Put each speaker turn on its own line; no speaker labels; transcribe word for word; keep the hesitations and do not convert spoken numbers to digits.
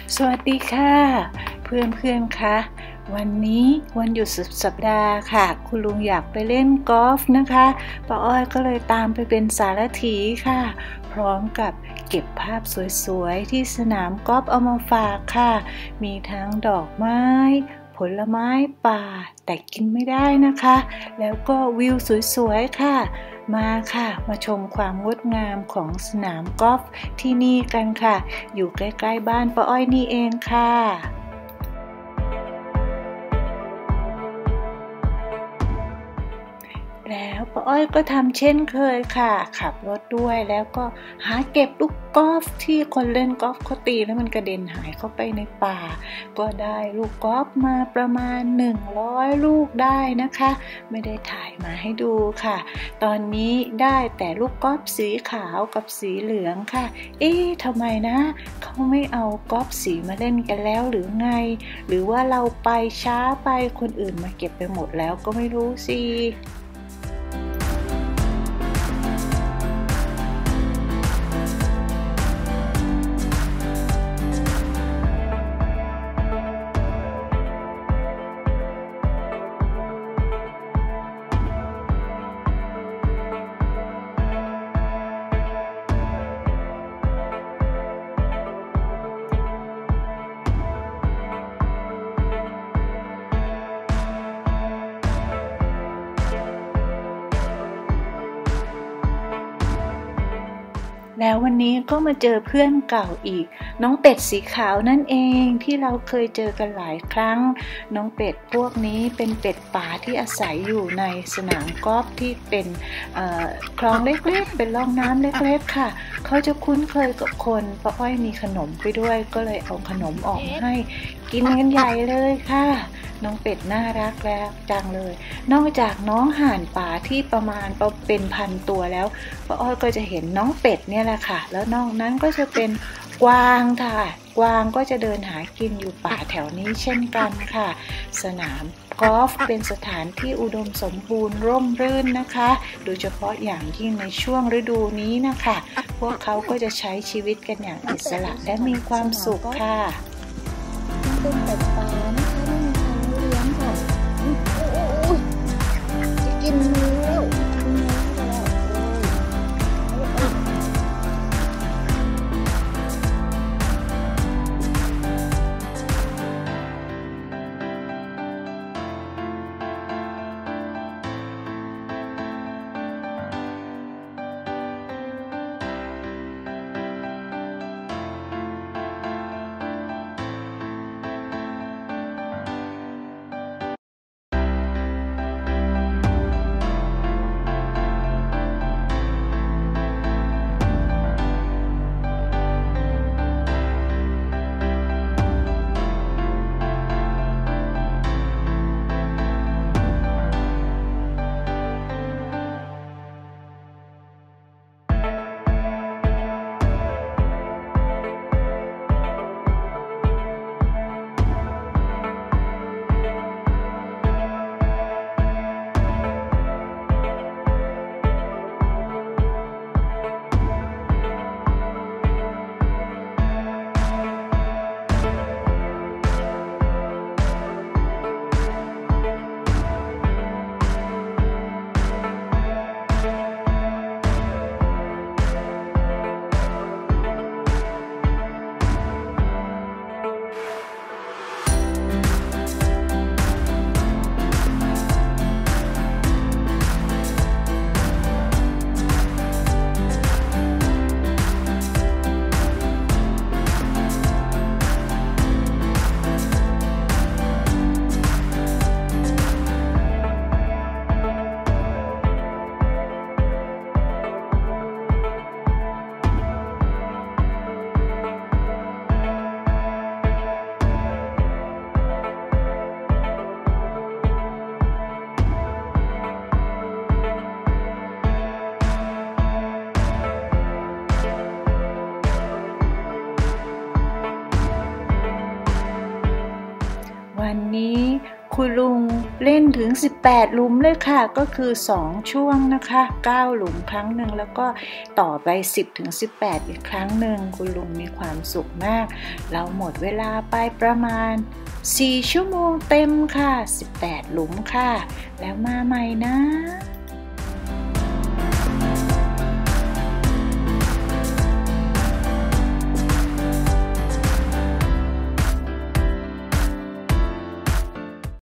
สวัสดีค่ะเพื่อนๆคะวันนี้วันหยุดสุดสัปดาห์ค่ะคุณลุงอยากไปเล่นกอล์ฟนะคะป้าอ้อยก็เลยตามไปเป็นสารถีค่ะพร้อมกับเก็บภาพสวยๆที่สนามกอล์ฟเอามาฝากค่ะมีทั้งดอกไม้ผลไม้ป่าแต่กินไม่ได้นะคะแล้วก็วิวสวยๆค่ะมาค่ะมาชมความงดงามของสนามกอล์ฟที่นี่กันค่ะอยู่ใกล้ๆบ้านป้าอ้อยนี่เองค่ะแล้วป้าอ้อยก็ทำเช่นเคยค่ะขับรถด้วยแล้วก็หาเก็บลูกกอล์ฟที่คนเล่นกอล์ฟเขาตีแล้วมันกระเด็นหายเข้าไปในป่าก็ได้ลูกกอล์ฟมาประมาณหนึ่งร้อยลูกได้นะคะไม่ได้ถ่ายมาให้ดูค่ะตอนนี้ได้แต่ลูกกอล์ฟสีขาวกับสีเหลืองค่ะเอ๊ะทำไมนะเขาไม่เอากอล์ฟสีมาเล่นกันแล้วหรือไงหรือว่าเราไปช้าไปคนอื่นมาเก็บไปหมดแล้วก็ไม่รู้สิแล้ววันนี้ก็มาเจอเพื่อนเก่าอีกน้องเป็ดสีขาวนั่นเองที่เราเคยเจอกันหลายครั้งน้องเป็ดพวกนี้เป็นเป็ดป่าที่อาศัยอยู่ในสนามกอล์ฟที่เป็นคลองเล็กๆเป็นร่องน้ำเล็กๆค่ะเขาจะคุ้นเคยกับคนป้าอ้อยมีขนมไปด้วยก็เลยเอาขนมออกให้กินกันใหญ่เลยค่ะน้องเป็ดน่ารักแล้วจังเลยนอกจากน้องห่านป่าที่ประมาณเป็นพันตัวแล้วป้าอ้อยก็จะเห็นน้องเป็ดเนี่ยแหละค่ะแล้วนอกนั้นก็จะเป็นกวางค่ะกวางก็จะเดินหากินอยู่ป่าแถวนี้เช่นกันค่ะสนามกอล์ฟเป็นสถานที่อุดมสมบูรณ์ร่มรื่นนะคะโดยเฉพาะอย่างยิ่งในช่วงฤดูนี้นะคะพวกเขาก็จะใช้ชีวิตกันอย่างอิสระและมีความสุขค่ะ
เป็นเป็ดป่านะคะไม่มีใครเลี้ยงค่ะจะกินเนื้อแล้ว
คุณลุงเล่นถึงสิบแปดหลุมเลยค่ะก็คือสองช่วงนะคะเก้าหลุมครั้งหนึ่งแล้วก็ต่อไปสิบถึงสิบแปดอีกครั้งหนึ่งคุณลุงมีความสุขมากเราหมดเวลาไปประมาณสี่ชั่วโมงเต็มค่ะสิบแปดหลุมค่ะแล้วมาใหม่นะ